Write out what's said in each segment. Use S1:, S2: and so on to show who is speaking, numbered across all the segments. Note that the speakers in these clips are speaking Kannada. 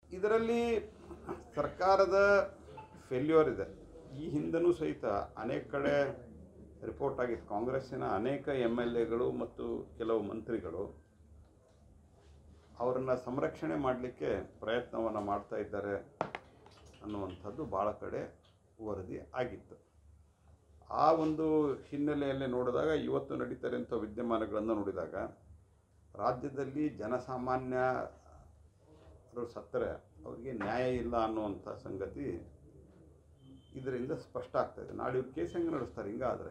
S1: ಇದರಲ್ಲಿ ಸರ್ಕಾರದ ಫೇಲ್ಯೂರ್ ಇದೆ. ಈ ಹಿಂದೆನೂ ಸಹಿತ ಅನೇಕ ಕಡೆ ರಿಪೋರ್ಟ್ ಆಗಿತ್ತು. ಕಾಂಗ್ರೆಸ್ಸಿನ ಅನೇಕ MLAಗಳು ಮತ್ತು ಕೆಲವು ಮಂತ್ರಿಗಳು ಅವರನ್ನು ಸಂರಕ್ಷಣೆ ಮಾಡಲಿಕ್ಕೆ ಪ್ರಯತ್ನವನ್ನು ಮಾಡ್ತಾ ಇದ್ದಾರೆ ಅನ್ನುವಂಥದ್ದು ಭಾಳ ಕಡೆ ವರದಿ ಆಗಿತ್ತು. ಆ ಒಂದು ಹಿನ್ನೆಲೆಯಲ್ಲಿ ನೋಡಿದಾಗ ಇವತ್ತು ನಡೀತಾರಂಥ ವಿದ್ಯಮಾನಗಳನ್ನು ನೋಡಿದಾಗ ರಾಜ್ಯದಲ್ಲಿ ಜನಸಾಮಾನ್ಯರು ಸತ್ತರೆ ಅವರಿಗೆ ನ್ಯಾಯ ಇಲ್ಲ ಅನ್ನುವಂಥ ಸಂಗತಿ ಇದರಿಂದ ಸ್ಪಷ್ಟ ಆಗ್ತಾಯಿದೆ. ನಾಳೆ ಇವ್ರು ಕೇಸ್ ಹೆಂಗೆ ನಡೆಸ್ತಾರೆ ಹಿಂಗಾದರೆ?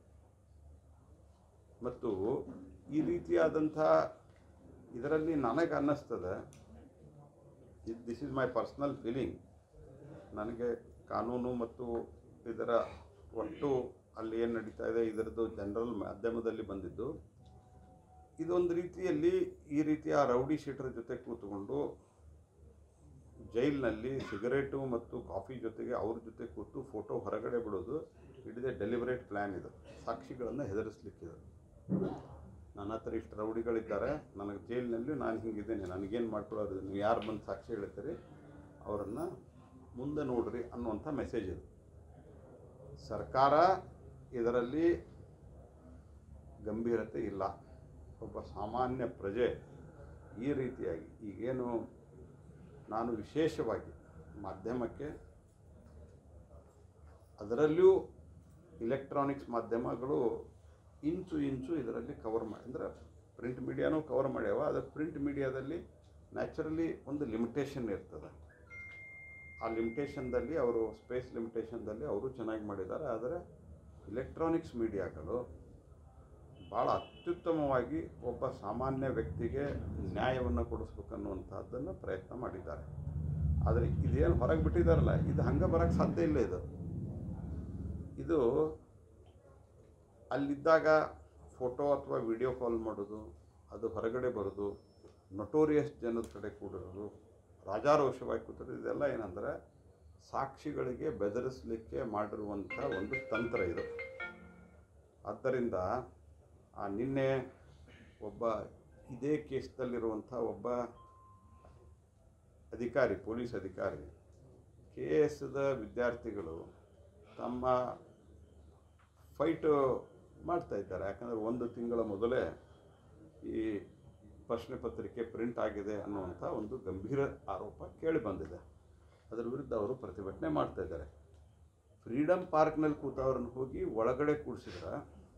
S1: ಮತ್ತು ಈ ರೀತಿಯಾದಂಥ ಇದರಲ್ಲಿ ನನಗೆ ಅನ್ನಿಸ್ತದೆ, this is my personal feeling, ನನಗೆ ಕಾನೂನು ಮತ್ತು ಇದರ ಒಟ್ಟು ಅಲ್ಲಿ ಏನು ನಡೀತಾ ಇದೆ ಇದರದ್ದು ಜನರಲ್ ಮಾಧ್ಯಮದಲ್ಲಿ ಬಂದಿದ್ದು, ಇದೊಂದು ರೀತಿಯಲ್ಲಿ ಈ ರೀತಿಯ ರೌಡಿ ಶೀಟರ್ ಜೊತೆ ಕೂತ್ಕೊಂಡು ಜೈಲಿನಲ್ಲಿ ಸಿಗರೇಟು ಮತ್ತು ಕಾಫಿ ಜೊತೆಗೆ ಅವ್ರ ಜೊತೆ ಕೂತು ಫೋಟೋ ಹೊರಗಡೆ ಬಿಡೋದು, it is a deliberate plan. ಇದು ಸಾಕ್ಷಿಗಳನ್ನು ಹೆದರಿಸ್ಲಿಕ್ಕಿದೆ. ನನ್ನ ಹತ್ರ ಇಷ್ಟು ರೌಡಿಗಳಿದ್ದಾರೆ, ನನಗೆ ಜೈಲಿನಲ್ಲಿ ನಾನು ಹಿಂಗಿದ್ದೇನೆ, ನನಗೇನು ಮಾಡ್ಕೊಳ್ಳೋದು, ನೀವು ಯಾರು ಬಂದು ಸಾಕ್ಷಿ ಹೇಳ್ತೀರಿ ಅವರನ್ನು ಮುಂದೆ ನೋಡ್ರಿ ಅನ್ನುವಂಥ ಮೆಸೇಜ್ ಇದು. ಸರ್ಕಾರ ಇದರಲ್ಲಿ ಗಂಭೀರತೆ ಇಲ್ಲ. ಒಬ್ಬ ಸಾಮಾನ್ಯ ಪ್ರಜೆ ಈ ರೀತಿಯಾಗಿ ಈಗೇನು ನಾನು ವಿಶೇಷವಾಗಿ ಮಾಧ್ಯಮಕ್ಕೆ, ಅದರಲ್ಲಿಯೂ ಇಲೆಕ್ಟ್ರಾನಿಕ್ಸ್ ಮಾಧ್ಯಮಗಳು ಇಂಚು ಇದರಲ್ಲಿ ಕವರ್ ಮಾಡಿ, ಅಂದರೆ ಪ್ರಿಂಟ್ ಮೀಡಿಯಾನೂ ಕವರ್ ಮಾಡ್ಯಾವ. ಅದು ಪ್ರಿಂಟ್ ಮೀಡಿಯಾದಲ್ಲಿ ನ್ಯಾಚುರಲಿ ಒಂದು ಲಿಮಿಟೇಷನ್ ಇರ್ತದೆ. ಆ ಲಿಮಿಟೇಷನ್ದಲ್ಲಿ ಅವರು ಸ್ಪೇಸ್ ಲಿಮಿಟೇಷನ್ದಲ್ಲಿ ಅವರು ಚೆನ್ನಾಗಿ ಮಾಡಿದ್ದಾರೆ. ಆದರೆ ಇಲೆಕ್ಟ್ರಾನಿಕ್ಸ್ ಮೀಡಿಯಾಗಳು ಭಾಳ ಅತ್ಯುತ್ತಮವಾಗಿ ಒಬ್ಬ ಸಾಮಾನ್ಯ ವ್ಯಕ್ತಿಗೆ ನ್ಯಾಯವನ್ನು ಕೊಡಿಸ್ಬೇಕನ್ನುವಂಥದ್ದನ್ನು ಪ್ರಯತ್ನ ಮಾಡಿದ್ದಾರೆ. ಆದರೆ ಇದೇನು ಹೊರಗೆ ಬಿಟ್ಟಿದ್ದಾರಲ್ಲ, ಇದು ಹಂಗೆ ಬರೋಕ್ಕೆ ಸಾಧ್ಯ ಇಲ್ಲ. ಇದು ಅಲ್ಲಿದ್ದಾಗ ಫೋಟೋ ಅಥವಾ ವಿಡಿಯೋ ಕಾಲ್ ಮಾಡೋದು, ಅದು ಹೊರಗಡೆ ಬರೋದು, ನೊಟೋರಿಯಸ್ ಜನದ ಕಡೆ ಕೂಡಿರೋದು, ರಾಜಾರೋಷವಾಗಿ ಕೂತಿರೋದು, ಇದೆಲ್ಲ ಏನಂದರೆ ಸಾಕ್ಷಿಗಳಿಗೆ ಬೆದರಿಸಲಿಕ್ಕೆ ಮಾಡಿರುವಂಥ ಒಂದು ತಂತ್ರ ಇದು. ಆದ್ದರಿಂದ ನಿನ್ನೆ ಒಬ್ಬ ಇದೇ ಕೇಸ್ದಲ್ಲಿರುವಂಥ ಒಬ್ಬ ಅಧಿಕಾರಿ, ಪೊಲೀಸ್ ಅಧಿಕಾರಿ, KSದ ವಿದ್ಯಾರ್ಥಿಗಳು ತಮ್ಮ ಫೈಟು ಮಾಡ್ತಾಯಿದ್ದಾರೆ. ಯಾಕಂದರೆ 1 ತಿಂಗಳ ಮೊದಲೇ ಈ ಪ್ರಶ್ನೆ ಪತ್ರಿಕೆ ಪ್ರಿಂಟ್ ಆಗಿದೆ ಅನ್ನುವಂಥ ಒಂದು ಗಂಭೀರ ಆರೋಪ ಕೇಳಿ ಬಂದಿದೆ. ಅದರ ವಿರುದ್ಧ ಅವರು ಪ್ರತಿಭಟನೆ ಮಾಡ್ತಾಯಿದ್ದಾರೆ. ಫ್ರೀಡಮ್ ಪಾರ್ಕ್ನಲ್ಲಿ ಕೂತವ್ರನ್ನ ಹೋಗಿ ಒಳಗಡೆ ಕೂಡಿಸಿದ್ರೆ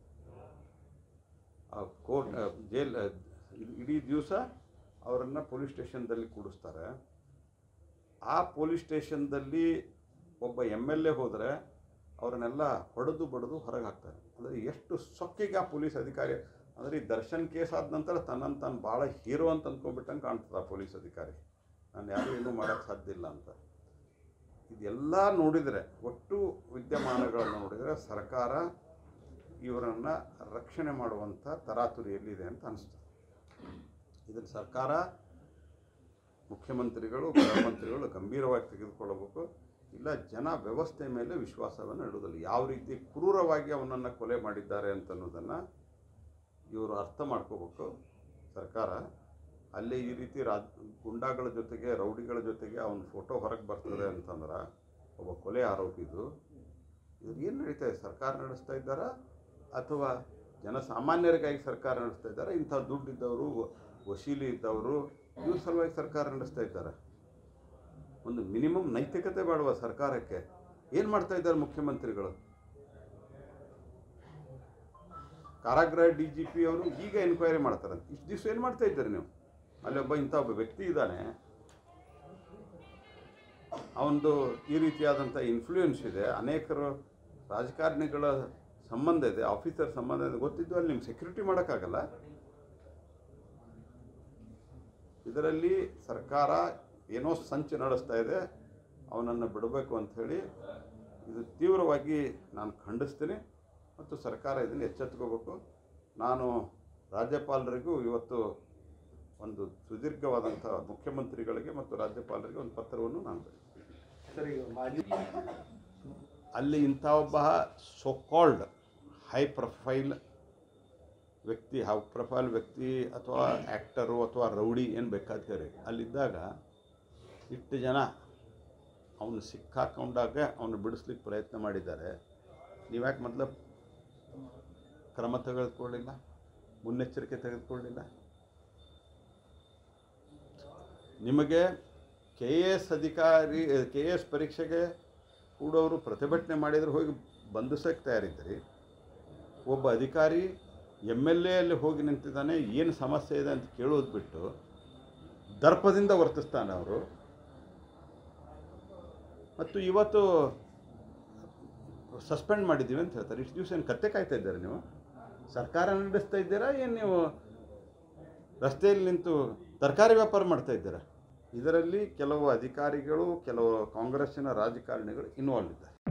S1: ಕೋರ್ಟ್ ಜೈಲ್ ಇಡೀ ದಿವಸ ಅವರನ್ನು ಪೊಲೀಸ್ ಸ್ಟೇಷನ್ದಲ್ಲಿ ಕೂಡಿಸ್ತಾರೆ. ಆ ಪೊಲೀಸ್ ಸ್ಟೇಷನ್ದಲ್ಲಿ ಒಬ್ಬ MLA ಹೋದರೆ ಅವರನ್ನೆಲ್ಲ ಹೊಡೆದು ಬಡಿದು ಹೊರಗೆ ಹಾಕ್ತಾರೆ. ಅಂದರೆ ಎಷ್ಟು ಸೊಕ್ಕಿಗೆ ಆ ಪೊಲೀಸ್ ಅಧಿಕಾರಿ, ಅಂದರೆ ಈ ದರ್ಶನ್ ಕೇಸ್ ಆದ ನಂತರ ತನ್ನನ್ನು ತಾನು ಭಾಳ ಹೀರೋ ಅಂತ ಅಂದ್ಕೊಂಡ್ಬಿಟ್ಟಂಗೆ ಕಾಣ್ತದೆ ಆ ಪೊಲೀಸ್ ಅಧಿಕಾರಿ. ನಾನು ಯಾರೂ ಏನೂ ಮಾಡೋಕ್ಕೆ ಸಾಧ್ಯ ಇಲ್ಲ ಅಂತ. ಇದೆಲ್ಲ ನೋಡಿದರೆ, ಒಟ್ಟು ವಿದ್ಯಮಾನಗಳನ್ನು ನೋಡಿದರೆ ಸರ್ಕಾರ ಇವರನ್ನು ರಕ್ಷಣೆ ಮಾಡುವಂಥ ತರಾತುರಿಯಲ್ಲಿದೆ ಅಂತ ಅನಿಸ್ತದೆ. ಇದನ್ನು ಸರ್ಕಾರ, ಮುಖ್ಯಮಂತ್ರಿಗಳು, ಗೃಹಮಂತ್ರಿಗಳು ಗಂಭೀರವಾಗಿ ತೆಗೆದುಕೊಳ್ಳಬೇಕು. ಇಲ್ಲ ಜನ ವ್ಯವಸ್ಥೆ ಮೇಲೆ ವಿಶ್ವಾಸವನ್ನು ಇಡುವುದಿಲ್ಲ. ಯಾವ ರೀತಿ ಕ್ರೂರವಾಗಿ ಅವನನ್ನು ಕೊಲೆ ಮಾಡಿದ್ದಾರೆ ಅಂತನ್ನೋದನ್ನು ಇವರು ಅರ್ಥ ಮಾಡ್ಕೋಬೇಕು. ಸರ್ಕಾರ ಅಲ್ಲಿ ಈ ರೀತಿ ಗುಂಡಾಗಳ ಜೊತೆಗೆ, ರೌಡಿಗಳ ಜೊತೆಗೆ ಅವನ ಫೋಟೋ ಹೊರಗೆ ಬರ್ತದೆ ಅಂತಂದ್ರೆ ಒಬ್ಬ ಕೊಲೆ ಆರೋಪಿದು, ಇದು ಏನು ನಡೀತಾ ಇದೆ? ಸರ್ಕಾರ ನಡೆಸ್ತಾ ಇದ್ದಾರಾ ಅಥವಾ ಜನಸಾಮಾನ್ಯರಿಗಾಗಿ ಸರ್ಕಾರ ನಡೆಸ್ತಾ ಇದ್ದಾರೆ? ಇಂಥ ದುಡ್ಡಿದ್ದವರು, ವಶೀಲಿ ಇದ್ದವರು, ಇವ್ರ ಸಲುವಾಗಿ ಸರ್ಕಾರ ನಡೆಸ್ತಾ ಇದ್ದಾರೆ. ಒಂದು ಮಿನಿಮಮ್ ನೈತಿಕತೆ ಬೇಡವ ಸರ್ಕಾರಕ್ಕೆ? ಏನು ಮಾಡ್ತಾ ಇದ್ದಾರೆ ಮುಖ್ಯಮಂತ್ರಿಗಳು? ಕಾರಾಗೃಹ DGP ಅವರು ಈಗ ಎನ್ಕ್ವೈರಿ ಮಾಡ್ತಾರಂತೆ. ಇಷ್ಟು ದಿವಸ ಏನು ಮಾಡ್ತಾ ಇದ್ದಾರೆ ನೀವು? ಅಲ್ಲಿ ಇಂಥ ಒಬ್ಬ ವ್ಯಕ್ತಿ ಇದ್ದಾನೆ, ಅವನದು ಈ ರೀತಿಯಾದಂಥ ಇನ್ಫ್ಲೂಯೆನ್ಸ್ ಇದೆ, ಅನೇಕರು ರಾಜಕಾರಣಿಗಳ ಸಂಬಂಧ ಇದೆ, ಆಫೀಸರ್ ಸಂಬಂಧ ಇದೆ, ಗೊತ್ತಿದ್ದು ಅಲ್ಲಿ ನಿಮ್ಮ ಸೆಕ್ಯೂರಿಟಿ ಮಾಡೋಕ್ಕಾಗಲ್ಲ. ಇದರಲ್ಲಿ ಸರ್ಕಾರ ಏನೋ ಸಂಚು ನಡೆಸ್ತಾ ಇದೆ, ಅವನನ್ನು ಬಿಡಬೇಕು ಅಂಥೇಳಿ ಇದು ತೀವ್ರವಾಗಿ ನಾನು ಖಂಡಿಸ್ತೀನಿ. ಮತ್ತು ಸರ್ಕಾರ ಇದನ್ನು ಎಚ್ಚೆತ್ತುಕೋಬೇಕು. ನಾನು ರಾಜ್ಯಪಾಲರಿಗೂ ಇವತ್ತು ಒಂದು ಸುದೀರ್ಘವಾದಂಥ, ಮುಖ್ಯಮಂತ್ರಿಗಳಿಗೆ ಮತ್ತು ರಾಜ್ಯಪಾಲರಿಗೆ ಒಂದು ಪತ್ರವನ್ನು ನಾನು ಅಲ್ಲಿ ಇಂಥ ಒಬ್ಬ ಸೋಕಾಲ್ಡ್ ಹೈ ಪ್ರೊಫೈಲ್ ವ್ಯಕ್ತಿ ಅಥವಾ ಆ್ಯಕ್ಟರು ಅಥವಾ ರೌಡಿ ಏನು ಬೇಕಾದ್ರೆ ಅಲ್ಲಿದ್ದಾಗ ಇಷ್ಟು ಜನ ಅವನು ಸಿಕ್ಕಾಕೊಂಡಾಗ ಅವನು ಬಿಡಿಸ್ಲಿಕ್ಕೆ ಪ್ರಯತ್ನ ಮಾಡಿದ್ದಾರೆ. ನೀವ್ಯಾಕೆ ಮೊದಲು ಕ್ರಮ ತೆಗೆದುಕೊಳ್ಳಿಲ್ಲ, ಮುನ್ನೆಚ್ಚರಿಕೆ ತೆಗೆದುಕೊಳ್ಳಿಲ್ಲ? ನಿಮಗೆ ಕೆ ಎಸ್ ಪರೀಕ್ಷೆಗೆ ಕೂಡೋರು ಪ್ರತಿಭಟನೆ ಮಾಡಿದರೆ ಹೋಗಿ ಬಂಧಿಸೋಕ್ಕೆ ತಯಾರಿದ್ದೀರಿ. ಒಬ್ಬ ಅಧಿಕಾರಿ MLA ಅಲ್ಲಿ ಹೋಗಿ ನಿಂತಿದ್ದಾನೆ, ಏನು ಸಮಸ್ಯೆ ಇದೆ ಅಂತ ಕೇಳೋದು ಬಿಟ್ಟು ದರ್ಪದಿಂದ ವರ್ತಿಸ್ತಾನೆ ಅವರು. ಮತ್ತು ಇವತ್ತು ಸಸ್ಪೆಂಡ್ ಮಾಡಿದ್ದೀವಿ ಅಂತ ಹೇಳ್ತಾರೆ. ಇಷ್ಟು ದಿವಸ ಏನು ಕತ್ತೆ ಕಾಯ್ತಾ ಇದ್ದಾರೆ? ನೀವು ಸರ್ಕಾರ ನಡೆಸ್ತಾ ಇದ್ದೀರಾ, ಏನು ನೀವು ರಸ್ತೆಯಲ್ಲಿ ನಿಂತು ತರಕಾರಿ ವ್ಯಾಪಾರ ಮಾಡ್ತಾ ಇದ್ದೀರಾ? ಇದರಲ್ಲಿ ಕೆಲವು ಅಧಿಕಾರಿಗಳು, ಕೆಲವು ಕಾಂಗ್ರೆಸ್ಸಿನ ರಾಜಕಾರಣಿಗಳು ಇನ್ವಾಲ್ವ್ ಇದ್ದಾರೆ.